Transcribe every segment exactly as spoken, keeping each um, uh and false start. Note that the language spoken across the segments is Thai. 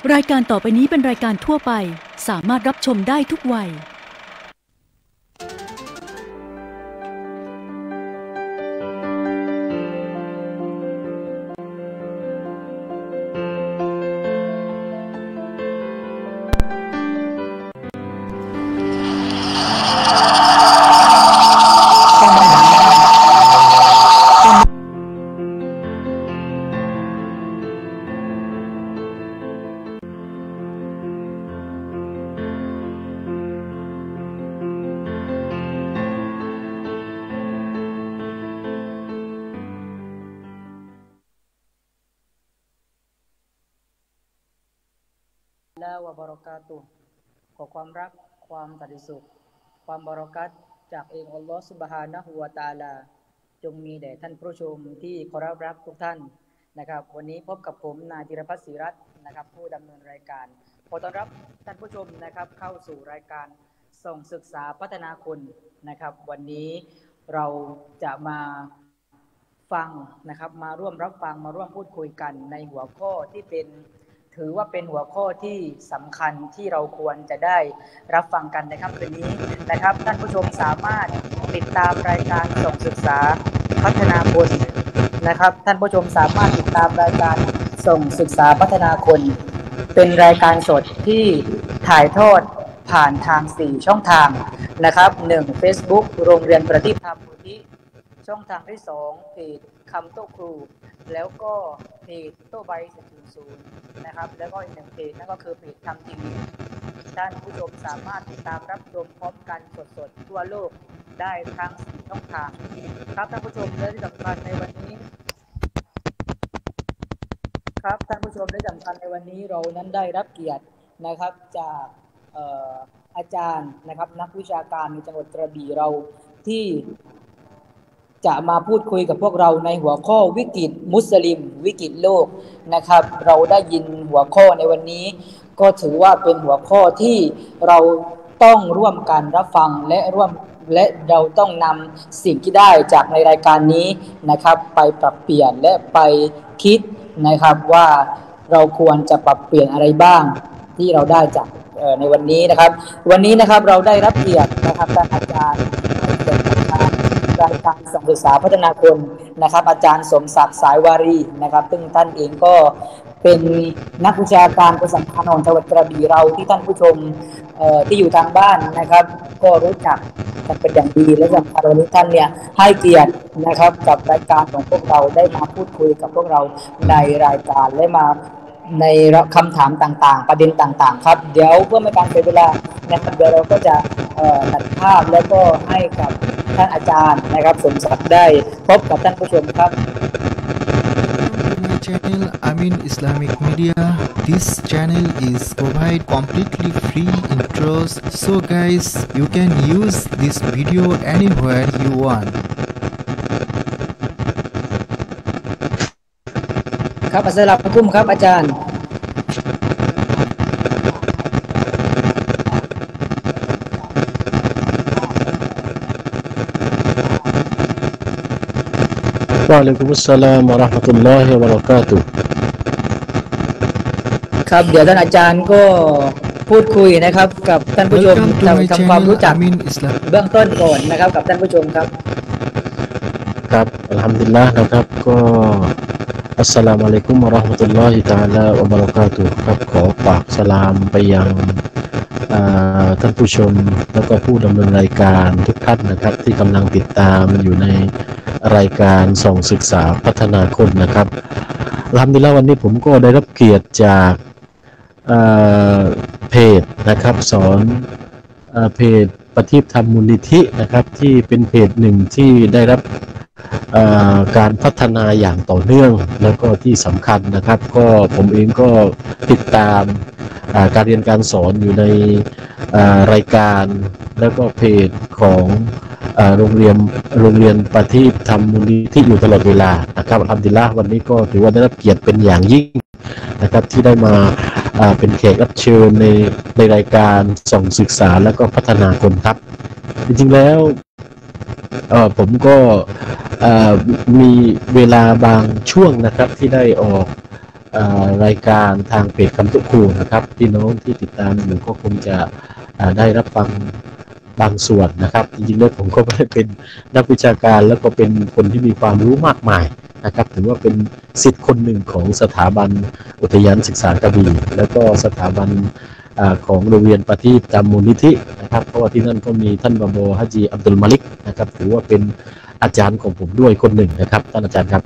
รายการต่อไปนี้เป็นรายการทั่วไปสามารถรับชมได้ทุกวัยและวะบารอกาตุฮ์ขอความรักความสันติสุขความบารอกัตจากเองอัลลอฮฺซุบฮานะฮูวะตะอาลาจงมีแด่ท่านผู้ชมที่เคารพรักทุกท่านนะครับวันนี้พบกับผมนายธีรพัฒน์ศรีรัตน์นะครับผู้ดำเนินรายการขอต้อนรับท่านผู้ชมนะครับเข้าสู่รายการส่งศึกษาพัฒนาคุณนะครับวันนี้เราจะมาฟังนะครับมาร่วมรับฟังมาร่วมพูดคุยกันในหัวข้อที่เป็นถือว่าเป็นหัวข้อที่สำคัญที่เราควรจะได้รับฟังกันในค่ำคืนนี้นะครับท่านผู้ชมสามารถติดตามรายการส่งศึกษาพัฒนาคนนะครับท่านผู้ชมสามารถติดตามรายการส่งศึกษาพัฒนาคนเป็นรายการสดที่ถ่ายทอดผ่านทางสี่ช่องทางนะครับหนึ่ง Facebook โรงเรียนประทีปธรรมมูลนิธิช่องทางที่สองเพจคำโต้ครูแล้วก็เพจโต้ใบสี่จุดศูนย์นะครับแล้วก็อีกหนึ่งเพจนั่นก็คือเพจทำทีวีท่านผู้ชมสามารถติดตามรับชมพร้อมกันสดๆทั่วโลกได้ทั้งสี่ช่องทางครับท่านผู้ชมและที่สำคัญในวันนี้ครับท่านผู้ชมและที่สำคัญในวันนี้เรานั้นได้รับเกียรตินะครับจากเอ่ออาจารย์นะครับนักวิชาการในจังหวัดกระบี่เราที่จะมาพูดคุยกับพวกเราในหัวข้อวิกฤตมุสลิมวิกฤตโลกนะครับเราได้ยินหัวข้อในวันนี้ก็ถือว่าเป็นหัวข้อที่เราต้องร่วมกันรับฟังและร่วมและเราต้องนำสิ่งที่ได้จากในรายการนี้นะครับไปปรับเปลี่ยนและไปคิดนะครับว่าเราควรจะปรับเปลี่ยนอะไรบ้างที่เราได้จากในวันนี้นะครับวันนี้นะครับเราได้รับเกียรตินะครับจากอาจารย์รายการส่งศึกษาพัฒนาคนนะครับอาจารย์สมศักดิ์สายวารีนะครับซึ่งท่านเองก็เป็นนักวิชาการคนสำคัญของจังหวัดกระบี่เราที่ท่านผู้ชมที่อยู่ทางบ้านนะครับก็รู้จักกันเป็นอย่างดีและสำคัญวันนี้ท่านเนี่ยให้เกียรตินะครับกับรายการของพวกเราได้มาพูดคุยกับพวกเราในรายการและมาในคำถามต่างๆประเด็นต่างๆครับเดี๋ยวเพื่อไม่การเสียเวลานะครับเดี๋ยวเราก็จะตัดภาพแล้วก็ให้กับท่านอาจารย์นะครับสมศักดิ์ได้พบกับท่านผู้ชมครับ My channel Amin Islamic Media. This channel is provide completely free intros, so guys you can use this video anywhere you want. ครับอัสสลามุอะลัยกุมครับอาจารย์วะอะลัยกุมุสสลามวะเราะห์มะตุลลอฮิวะบะเราะกาตุฮ์ครับเดี๋ยวท่านอาจารย์ก็พูดคุยนะครับกับท่านผู้ชมทำความรู้จักเบื้องต้นก่อนนะครับกับท่านผู้ชมครับครับอัลฮัมดุลิลลาห์นะครับก็อัสสลามุอะลัยกุมวะเราะห์มะตุลลอฮิตะอาลาวะบะเราะกาตุฮ์ครับขอฝากสลามไปยังท่านผู้ชมแล้วก็ผู้ดำเนินรายการทุกท่านนะครับที่กำลังติดตามอยู่ในรายการส่งศึกษาพัฒนาคนนะครับอัลฮัมดุลิลลาห์วันนี้ผมก็ได้รับเกียรติจากเพจนะครับสอนเพจประทีปธรรมมูลนิธินะครับที่เป็นเพจหนึ่งที่ได้รับการพัฒนาอย่างต่อเนื่องแล้วก็ที่สำคัญนะครับก็ผมเองก็ติดตามการเรียนการสอนอยู่ในรายการแล้วก็เพจของโรงเรียนโรงเรียนประทีปธรรมมูลนิธิอยู่ตลอดเวลานะครับอัลฮัมดุลิลลาห์วันนี้ก็ถือว่าได้รับเกียรติเป็นอย่างยิ่งนะครับที่ได้มาเป็นแขกรับเชิญในในรายการส่งศึกษาแล้วก็พัฒนาคนครับจริงๆแล้วผมก็มีเวลาบางช่วงนะครับที่ได้ออกรายการทางเพจคำตุกคูนะครับพี่น้องที่ติดตามอยู่ก็คงจะได้รับฟังบางส่วนนะครับจริงๆแล้วผมก็ไม่ได้เป็นนักวิชาการแล้วก็เป็นคนที่มีความรู้มากมายนะครับถือว่าเป็นศิษย์คนหนึ่งของสถาบันอุทยานศึกษากระบี่แล้วก็สถาบันของโรงเรียนประทีปตามมูลนิธินะครับเพราะว่าที่นั่นก็มีท่านบาโบฮัจีอับดุลมาลิกนะครับถือว่าเป็นอาจารย์ของผมด้วยคนหนึ่งนะครับท่านอาจารย์ครับ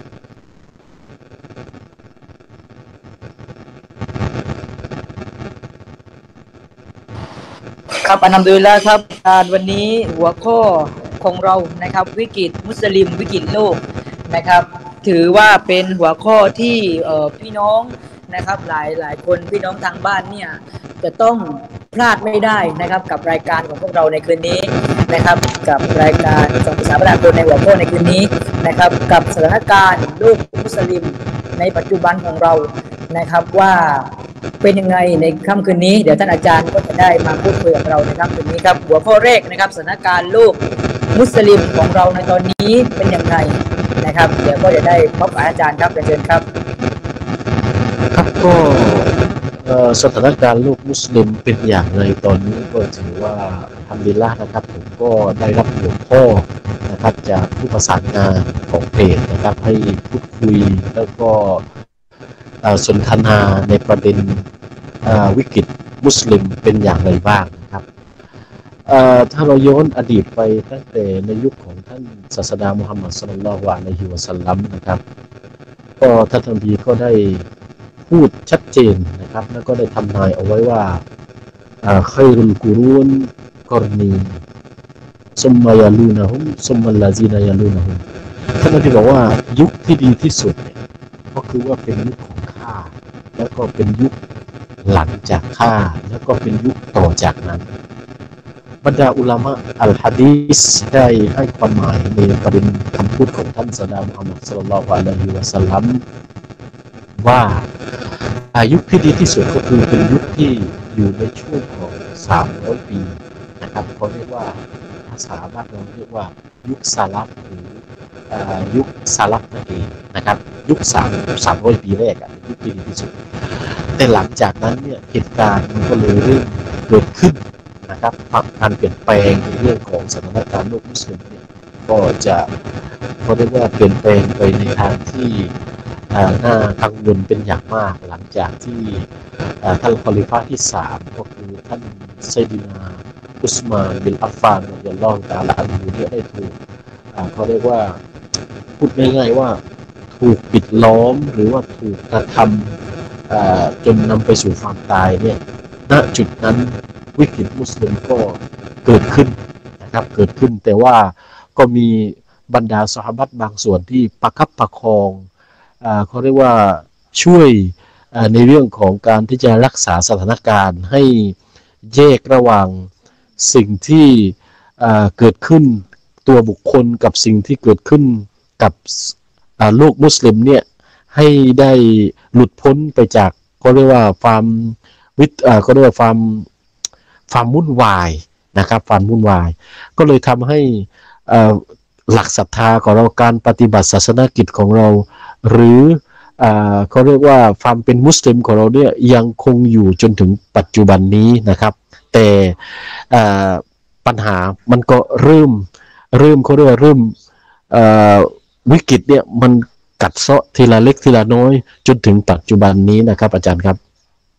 ครับอันดับดุลิลละห์ครับการวันนี้หัวข้อของเรานะครับวิกฤตมุสลิมวิกฤตโลกนะครับถือว่าเป็นหัวข้อที่พี่น้องนะครับหลายหลายคนพี่น้องทางบ้านเนี่ยจะต้องพลาดไม่ได้นะครับกับรายการของพวกเราในคืนนี้นะครับกับรายการสองภาษาประดาคนในหัวข้อในคืนนี้นะครับกับสถานการณ์โลกมุสลิมในปัจจุบันของเรานะครับว่าเป็นยังไงในค่ำคืนนี้เดี๋ยวท่านอาจารย์ก็จะได้มาพูดคุยกับเราในค่ำคืนนี้ครับหัวข้อแรกนะครับสถานการณ์โลกมุสลิมของเราในตอนนี้เป็นยังไงนะครับเดี๋ยวก็จะได้พบกับอาจารย์ครับเชิญครับครับก็สถานการณ์โลกมุสลิมเป็นอย่างไรตอนนี้ก็ถือว่าอัลฮัมดุลิลละห์นะครับผมก็ได้รับหัวข้อนะครับจากผู้ประสานงานของเพจนะครับให้พูดคุยแล้วก็สนทนาในประเด็นวิกฤตมุสลิมเป็นอย่างไรบ้างนะครับถ้าเราย้อนอดีตไปตั้งแต่ในยุคของท่านศาสดามุฮัมมัดศ็อลลัลลอฮุอะลัยฮิวะซัลลัมนะครับก็ท่านนบีก็ได้พูดชัดเจนนะครับแล้วก็ได้ทำนายเอาไว้ว่าค็อยรุลกุรูนกอรนีซุมมายาลูนะฮุมซุมมัลลาซีนายาลูนะฮุมท่านนบีบอกว่ายุคที่ดีที่สุดเนี่ยก็คือว่าเป็นยุคของข้าแล้วก็เป็นยุคหลังจากข้าแล้วก็เป็นยุคต่อจากนั้นบรรดาอุลามะอัลฮะดีษได้ให้ความหมายในประเด็นคำพูดของท่านศาสดามุฮัมมัดศ็อลลัลลอฮุอะลัยฮิวะซัลลัมว่าอายุที่ดีที่สุดก็คือเป็นยุคที่อยู่ในช่วงของสามร้อยปีนะครับเขาเรียกว่าภาษาบ้านเราเรียกว่ายุคซาลัฟหรือยุคซาลัฟนั่นเองนะครับยุคสามสามร้อยปีแรกอ่ะยุคที่ดีที่สุดแต่หลังจากนั้นเนี่ยเหตุการณ์มันก็เลยเริ่มเกิดขึ้นนะครับการเปลี่ยนแปลงในเรื่องของสถานการณ์โลกมุสลิมเนี่ยก็จะเขาเรียกว่าเปลี่ยนแปลงไปในทางที่น่ากังวลเป็นอย่างมากหลังจากที่ท่านคอลิฟะห์ที่สามก็คือท่านซัยยินาอุสมานบินอัฟฟานรอฎิยัลลอฮุตะอาลาอันฮุเนี่ยได้ถูกเขาเรียกว่าพูดง่ายๆว่าถูกปิดล้อมหรือว่าถูกกระทำจนนำไปสู่ความตายเนี่ยณจุดนั้นวิกฤตมุสลิมก็เกิดขึ้นนะครับเกิดขึ้นแต่ว่าก็มีบรรดาซอฮาบะห์บางส่วนที่ประคับประคองเขาเรียกว่าช่วยในเรื่องของการที่จะรักษาสถานการณ์ให้แยกระหว่างสิ่งที่เกิดขึ้นตัวบุคคลกับสิ่งที่เกิดขึ้นกับโลกมุสลิมเนี่ยให้ได้หลุดพ้นไปจากเขาเรียกว่าความวิเขาเรียกว่าความความวุ่นวายนะครับความวุ่นวายก็เลยทำให้หลักศรัทธาของเราการปฏิบัติศาสนกิจของเราหรือเขาเรียกว่าความเป็นมุสลิมของเราเนี่ยยังคงอยู่จนถึงปัจจุบันนี้นะครับแต่ปัญหามันก็เริ่มเริ่มเขาเรียกว่าเริ่มวิกฤตเนี่ยมันกัดเซาะทีละเล็กทีละน้อยจนถึงปัจจุบันนี้นะครับอาจารย์ครับ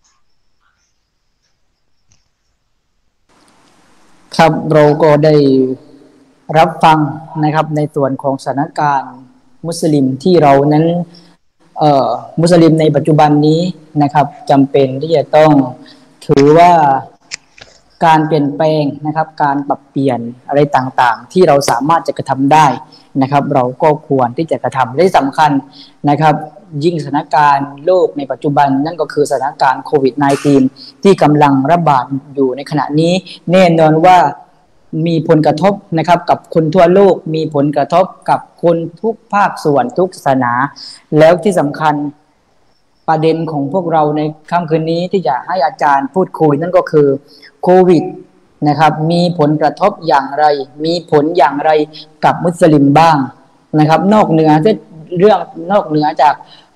ครับเราก็ได้รับฟังนะครับในส่วนของสถานการณ์มุสลิมที่เรานั้นเอ่อมุสลิมในปัจจุบันนี้นะครับจำเป็นที่จะต้องถือว่าการเปลี่ยนแปลงนะครับการปรับเปลี่ยนอะไรต่างๆที่เราสามารถจะกระทำได้นะครับเราก็ควรที่จะกระทำได้สำคัญนะครับยิ่งสถานการณ์โลกในปัจจุบันนั่นก็คือสถานการณ์โควิด สิบเก้า ที่กำลังระบาดอยู่ในขณะนี้แน่นอนว่ามีผลกระทบนะครับกับคนทั่วโลกมีผลกระทบกับคนทุกภาคส่วนทุกศาสนาแล้วที่สำคัญประเด็นของพวกเราในค่ำคืนนี้ที่จะให้อาจารย์พูดคุยนั่นก็คือโควิดนะครับมีผลกระทบอย่างไรมีผลอย่างไรกับมุสลิมบ้างนะครับนอกเหนือเรื่องนอกเหนือจาก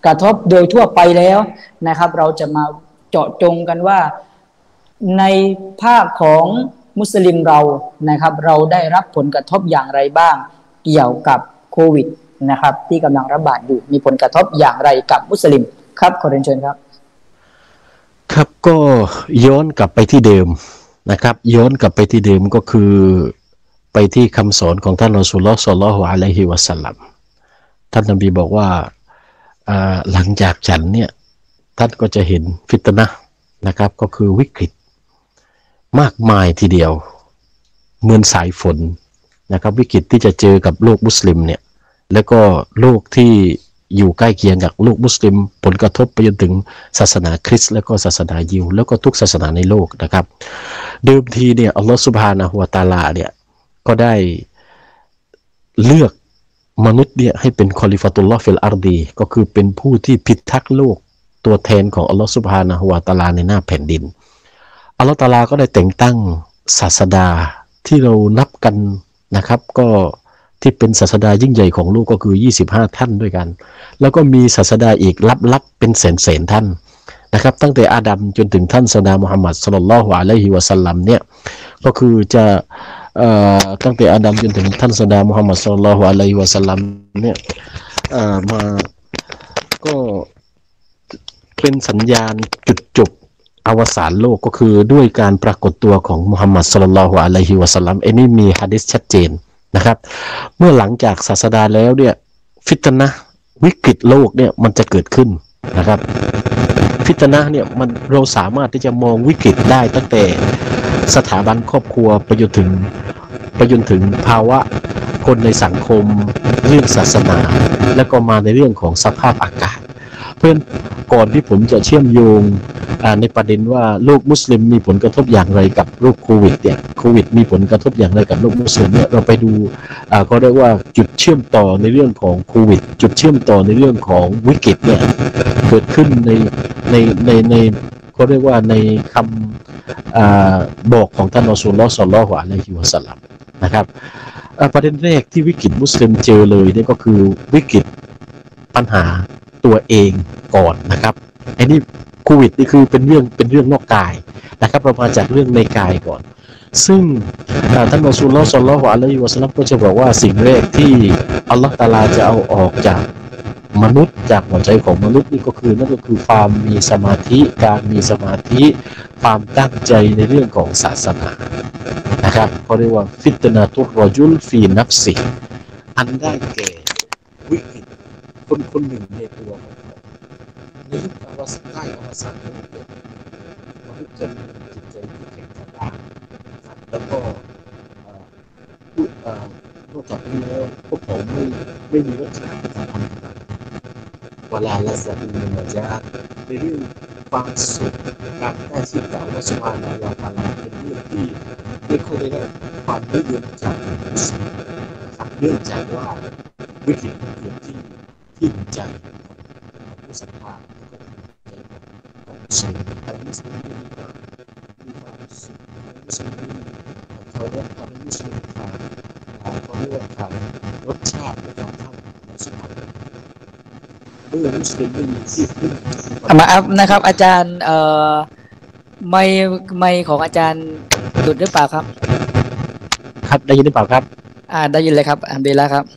กระทบโดยทั่วไปแล้วนะครับเราจะมาเจาะจงกันว่าในภาคของมุสลิมเรานะครับเราได้รับผลกระทบอย่างไรบ้างเกี่ยวกับโควิดนะครับที่กำลังระบาดอยู่มีผลกระทบอย่างไรกับมุสลิมครับขอเรียนเชิญครับครับก็ย้อนกลับไปที่เดิมนะครับย้อนกลับไปที่เดิมก็คือไปที่คำสอนของท่านรอซูลุลลอฮ์ ศ็อลลัลลอฮุอะลัยฮิวะซัลลัมท่านนบีบอกว่าหลังจากฉันเนี่ยท่านก็จะเห็นฟิตนะห์นะครับก็คือวิกฤตมากมายทีเดียวเหมือนสายฝนนะครับวิกฤตที่จะเจอกับโลกมุสลิมเนี่ยแล้วก็โลกที่อยู่ใกล้เคียงกับโลกมุสลิมผลกระทบไปจนถึงศาสนาคริสต์แล้วก็ศาสนายิวแล้วก็ทุกศาสนาในโลกนะครับเดิมทีเนี่ยอัลลอฮฺซุบฮานะฮูวะตะอาลาเนี่ยก็ได้เลือกมนุษย์เนี่ยให้เป็นคอลิฟะตุลลอฮ์ฟิลอาร์ดีก็คือเป็นผู้ที่พิทักษ์โลกตัวแทนของอัลลอฮฺซุบฮานะฮูวะตะอาลาในหน้าแผ่นดินอัลลอฮฺตะอาลาก็ได้แต่งตั้งศาสดาที่เรานับกันนะครับก็ที่เป็นศาสดายิ่งใหญ่ของโลกก็คือยี่สิบห้าท่านด้วยกันแล้วก็มีศาสดาอีกลับๆเป็นแสนๆท่านนะครับตั้งแต่อาดัมจนถึงท่านศาสดามุฮัมมัดศ็อลลัลลอฮุอะลัยฮิวะซัลลัมเนี่ยก็คือจะเอ่อตั้งแต่อาดัมจนถึงท่านศาสดามุฮัมมัดศ็อลลัลลอฮุอะลัยฮิวะซัลลัมเนี่ยเอ่อมาก็เป็นสัญญาณจุดจบอวสานโลกก็คือด้วยการปรากฏตัวของมุฮัมมัดศ็อลลัลลอฮุอะลัยฮิวะซัลลัมอันนี้มีหะดีษชัดเจนนะครับเมื่อหลังจากศาสดาแล้วเนี่ยฟิตนะห์วิกฤตโลกเนี่ยมันจะเกิดขึ้นนะครับฟิตนะห์เนี่ยมันเราสามารถที่จะมองวิกฤตได้ตั้งแต่สถาบันครอบครัวไปจนถึงไปจนถึงภาวะคนในสังคมเรื่องศาสนาแล้วก็มาในเรื่องของสภาพอากาศเพื่อนก่อนที่ผมจะเชื่อมโยงในประเด็นว่าโลกมุสลิมมีผลกระทบอย่างไรกับโรคโควิดเนี่ยโควิดมีผลกระทบอย่างไรกับโลกมุสลิมเนี่ยเราไปดูก็เรียกว่าจุดเชื่อมต่อในเรื่องของโควิดจุดเชื่อมต่อในเรื่องของวิกฤตเนี่ยเกิดขึ้นในในในในเขาเรียกว่าในคำบอกของท่านรอซูลุลลอฮ์ ศ็อลลัลลอฮุอะลัยฮิวะซัลลัมนะครับประเด็นแรกที่วิกฤตมุสลิมเจอเลยนี่ก็คือวิกฤตปัญหาตัวเองก่อนนะครับไอ้นี่โควิดนี่คือเป็นเรื่องเป็นเรื่องนอกกายนะครับเรามาจากเรื่องในกายก่อนซึ่งท่านรอซูลุลลอฮ์ ศ็อลลัลลอฮุอะลัยฮิวะซัลลัมก็จะบอกว่าสิ่งแรกที่อัลลอฮฺตะอาลาจะเอาออกจากมนุษย์จากหัวใจของมนุษย์นี่ก็คือนั่นก็คือความมีสมาธิการมีสมาธิความตั้งใจในเรื่องของศาสนานะครับเขาเรียกว่าฟิตนะตุรรอจุลฟีนัฟซิอันได้แก่วิกฤตคนคนหนึ่งในตัวของเขาในยุคอวสานใกล้อวสานของโลกมนุษย์จะมีจิตใจที่แข็งกร้านนะครับแล้วก็พูดนอกจากนี้แล้วพวกเขาไม่ไม่มีรสชาติทางความคิดเวลาละสัตว์มีมาจากในเรื่องความสุขการได้ชิดกับอัลเลาะห์ซุบฮานะฮูวะตะอาลาเป็นเรื่องที่ไม่ค่อยได้รับความนิยมจากมุสลิมนะครับเนื่องจากว่าวิกฤตมันเกิดที่ที่หัวใจของผู้ศรัทธาแล้วก็ที่หัวใจของมุสลิมแต่มุสลิมมีความมีความสุขมุสลิมเขาเรียกเขาเรียกมุสลิมขาดเขาเรียกว่าขาดรสชาติในการทำของสุภาพเมื่อมุสลิมไม่มีที่พึ่งมาอัพนะครับอาจารย์เอ่อไม่ไม่ของอาจารย์หลุดหรือเปล่าครับครับได้ยินหรือเปล่าครับอ่าได้ยินเลยครับอันดีแล้วครับ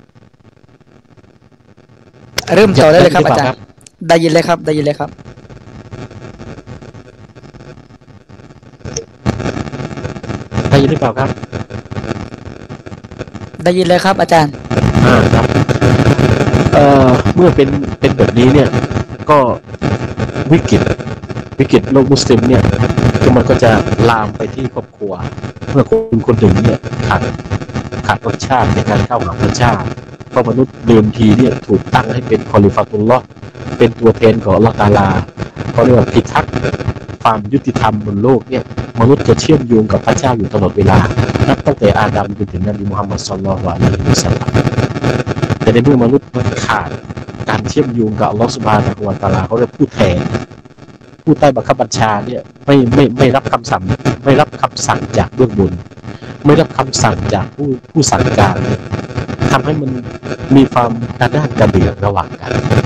เริ่มต่อได้เลยครับอาจารย์ได้ยินเลยครับได้ยินเลยครับได้ยินหรือเปล่าครับได้ยินเลยครับอาจารย์อ่าครับเอ่อเมื่อเป็นเป็นแบบนี้เนี่ยก็วิกฤตวิกฤตโลกมุสลิมเนี่ยก็มันก็จะลามไปที่ครอบครัวเมื่อคนคนหนึ่งเนี่ยขาดขาดรสชาติในการเข้าหาพระเจ้าเพราะมนุษย์เดิมทีเนี่ยถูกตั้งให้เป็นคอลิฟะตุลลอฮ์เป็นตัวแทนของอัลเลาะห์ตะอาลาเขาเรียกว่าพิทักษ์ความยุติธรรมบนโลกเนี่ยมนุษย์จะเชื่อมโยงกับพระเจ้าอยู่ตลอดเวลานับตั้งแต่อาดัมจนถึงนบีมุฮัมมัดศ็อลลัลลอฮุอะลัยฮิวะซัลลัมแต่ในเมื่อมนุษย์มันขาดการเชื่อมโยงกับอัลเลาะห์ซุบฮานะฮูวะตะอาลาเขาเรียกผู้แทนผู้ใต้บังคับบัญชาเนี่ยไม่ไม่ไม่รับคำสั่งไม่รับคำสั่งจากเบื้องบนไม่รับคำสั่งจากผู้ผู้สั่งการทำให้มันมีความกระด้างกระเดื่องระหว่างกันนะค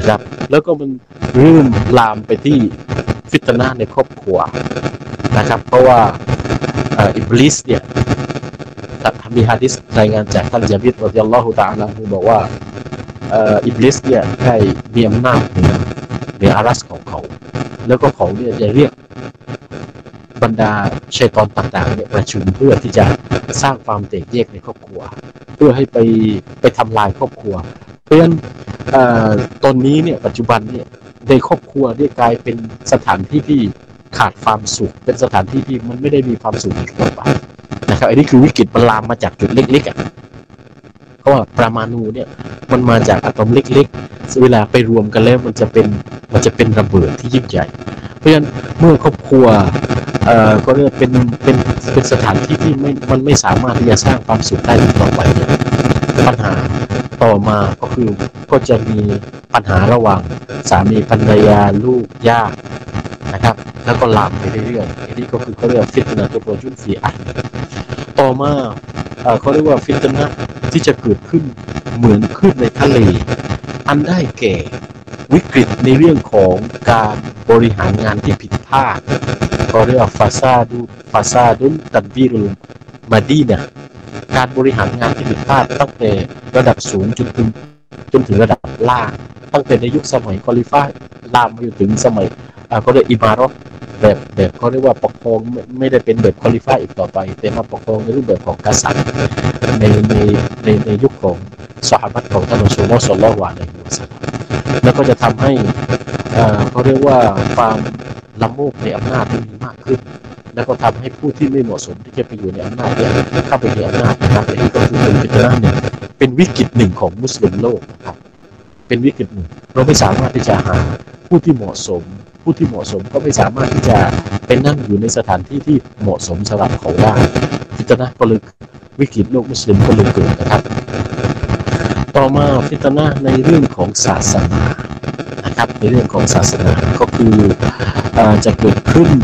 นะครับแล้วก็มันเริ่มลามไปที่ฟิตนะห์ในครอบครัวนะครับเพราะว่าอิบลิสเนี่ยมีหะดีษรายงานจากท่านญาบิร รอฎิยัลลอฮุตะอาลาฮูบอกว่าอิบลิสเนี่ยได้มีอำนาจเหนือเหนืออารัสของเขาแล้วก็เขาเนี่ยจะเรียกบรรดาชัยฏอนต่างๆเนี่ยประชุมเพื่อที่จะสร้างความแตกแยกในครอบครัวเพื่อให้ไปไปทำลายครอบครัวเพราะฉะนั้นตอนนี้เนี่ยปัจจุบันเนี่ยในครอบครัวเนี่ยกลายเป็นสถานที่ที่ขาดความสุขเป็นสถานที่ที่มันไม่ได้มีความสุขอีกต่อไปนะครับอันนี้คือวิกฤตมันลามมาจากจุดเล็กๆอ่ะเพราะว่าปรมาณูเนี่ยมันมาจากอะตอมเล็กๆเวลาไปรวมกันแล้วมันจะเป็นมันจะเป็นระเบิดที่ยิ่งใหญ่เพราะฉะนั้นเมื่อครอบครัวเอ่อก็เรียกเป็นเป็นเป็นสถานที่ที่ไม่มันไม่สามารถที่จะสร้างความสุขได้ต่อไปเนี่ยปัญหาต่อมาก็คือก็จะมีปัญหาระหว่างสามีภรรยาลูกญาตินะครับแล้วก็ลามไปเรื่อยๆอันนี้ก็คือเขาเรียกฟิตนะห์ตัวจุนฟีอันต่อมาเอ่อเขาเรียกว่าฟิตนะห์ที่จะเกิดขึ้นเหมือนขึ้นในทะเลอันได้แก่วิกฤตในเรื่องของการบริหารงานที่ผิดพลาดเขาเรียกว่าฟาซาดุฟาซาดุนตัดบีรุลมาดีนะการบริหารงานที่ผิดพลาดตั้งแต่ระดับสูงจนถึงจนถึงระดับล่างตั้งแต่ในยุคสมัยคอลิฟะห์ลามมาถึงสมัยเขาเรียกอิมารอตแบบแบบเขาเรียกว่าปกครองไม่ได้เป็นแบบคอลิฟะห์อีกต่อไปแต่มาปกครองในรูปแบบของกษัตริย์ในในในในยุคของซอฮาบะห์ของท่านรอซูลุลลอฮ์ ศ็อลลัลลอฮุอะลัยฮิวะซัลลัมแล้วก็จะทำให้เขาเรียกว่าความละโมบในอำนาจมีมากขึ้นแล้วก็ทำให้ผู้ที่ไม่เหมาะสมที่จะไปอยู่ในอำนาจเนี่ยเข้าไปในอำนาจนะครับอันนี้ก็คือเป็นฟิตนะห์หนึ่งเป็นวิกฤตหนึ่งของมุสลิมโลกนะครับเป็นวิกฤตหนึ่งเราไม่สามารถที่จะหาผู้ที่เหมาะสมผู้ที่เหมาะสมก็ไม่สามารถที่จะไปนั่งอยู่ในสถานที่ที่เหมาะสมสำหรับเขาได้ฟิตนะห์ก็เลยวิกฤตโลกมุสลิมก็เลยเกิดนะครับต่อมาฟิตนะห์ในเรื่องของศาสนานะครับในเรื่องของศาสนาก็คือจะเกิดขึ้น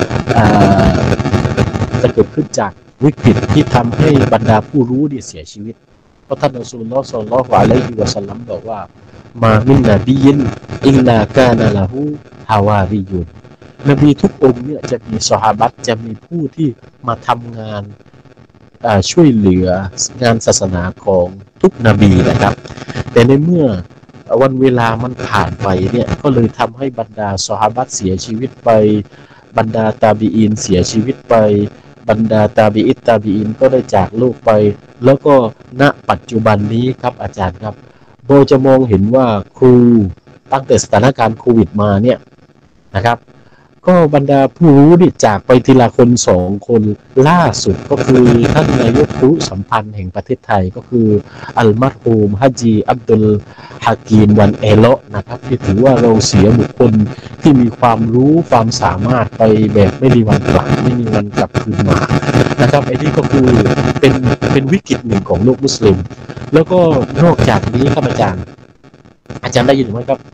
จะเกิดขึ้นจากวิกฤตที่ทำให้บรรดาผู้รู้เนี่ยเสียชีวิตเพราะท่านรอซูลุลลอฮ์ ศ็อลลัลลอฮุอะลัยฮิวะซัลลัมบอกว่ามามินนบียินอิลลากานะละฮูฮาวาริยุนนบีทุกองค์เนี่ยจะมีซอฮาบะห์จะมีผู้ที่มาทำงานช่วยเหลืองานศาสนาของทุกนบีนะครับแต่ในเมื่อวันเวลามันผ่านไปเนี่ยก็เลยทำให้บรรดาซอฮาบะห์เสียชีวิตไปบรรดาตาบีอีนเสียชีวิตไปบรรดาตาบีอิตตาบีอินก็ได้จากโลกไปแล้วก็ณปัจจุบันนี้ครับอาจารย์ครับเราจะมองเห็นว่าครูตั้งแต่สถานการณ์โควิดมาเนี่ยนะครับก็บรรดาผู้รู้นี่จากไปทีละคนสองคนล่าสุดก็คือท่านนายกครุสัมพันธ์แห่งประเทศไทยก็คืออัลมัรฮูมฮะจีอับดุลฮากีมวันเอโลนะครับที่ถือว่าเราเสียบุคคลที่มีความรู้ความสามารถไปแบบไม่มีวันกลับไม่มีวันกลับคืนมานะครับไอ้นี่ก็คือเป็นเป็นวิกฤตหนึ่งของโลกมุสลิมแล้วก็นอกจากนี้ครับอาจารย์อาจารย์ได้ยินไหมครับ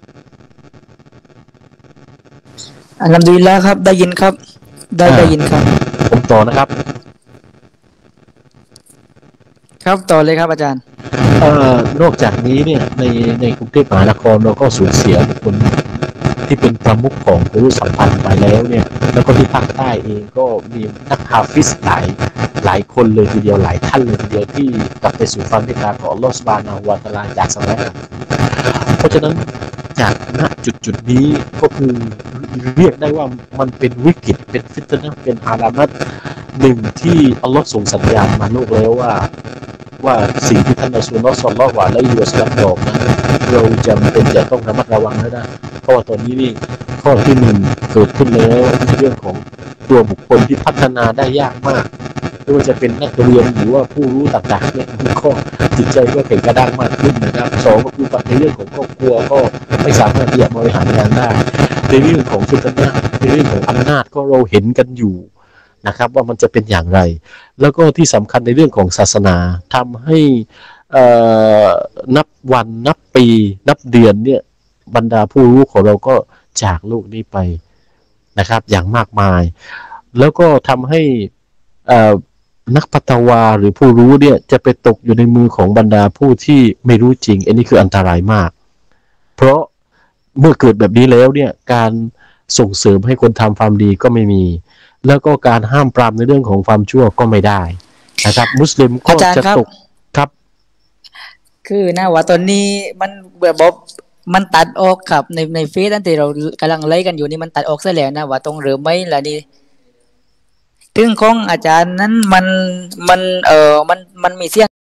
อัลฮัมดุลิลละห์ครับได้ยินครับได้ได้ยินครับผมต่อนะครับครับต่อเลยครับอาจารย์เอ่อนอกจากนี้เนี่ยในในกรุงเทพมหานครเราก็สูญเสียบุคคลที่เป็นประมุขของครุสัมพันธ์ไปแล้วเนี่ยแล้วก็ที่ภาคใต้เองก็มีนักฮาฟิซหลายหลายคนเลยทีเดียวหลายท่านเลยทีเดียวที่กลับไปสู่ความเมตตาของอัลเลาะห์ซุบฮานะฮูวะตะอาลาจากสวรรค์เพราะฉะนั้นจากณจุดจุดนี้ก็คือเรียกได้ว่ามันเป็นวิกฤตเป็นฟิตนะห์เป็นอาลามัตหนึ่งที่อัลเลาะห์ส่งสัญญาณมาโลกแล้วว่าว่าสิ่งที่ท่านรอซูลุลลอฮ์ ศ็อลลัลลอฮุอะลัยฮิวะซัลลัมบอกนะเราจำเป็นจะต้องระมัดระวังแล้วนะเพราะว่าตอนนี้นี่ข้อที่หนึ่งเกิดขึ้นแล้วในเรื่องของตัวบุคคลที่พัฒนาได้ยากมากไม่ว่าจะเป็นนักเรียนหรือว่าผู้รู้ต่างๆเนี่ยมีข้อจิตใจก็แข็งกระด้างมากขึ้นนะครับสองก็คือในเรื่องของครอบครัวก็ไม่สามารถที่จะบริหารงานได้ในเรื่องของฟิตนะห์ในเรื่องของอำนาจก็เราเห็นกันอยู่นะครับว่ามันจะเป็นอย่างไรแล้วก็ที่สำคัญในเรื่องของศาสนาทำให้นับวันนับปีนับเดือนเนี่ยบรรดาผู้รู้ของเราก็จากโลกนี้ไปนะครับอย่างมากมายแล้วก็ทำให้นักปัตวาหรือผู้รู้เนี่ยจะไปตกอยู่ในมือของบรรดาผู้ที่ไม่รู้จริงอันนี้คืออันตรายมากเพราะเมื่อเกิดแบบนี้แล้วเนี่ยการส่งเสริมให้คนทำความดีก็ไม่มีแล้วก็การห้ามปรามในเรื่องของความชั่วก็ไม่ได้นะครับมุสลิมก็จะตกครับคือนะว่าตอนนี้มันแบบบอกมันตัดออกครับในในเฟซนั่นที่เรากำลังไล่กันอยู่นี่มันตัดออกซะแล้วนะว่าตรงหรือไม่ล่ะนี่ถึงของอาจารย์นั้นมันมันเออมันมันมีเสียง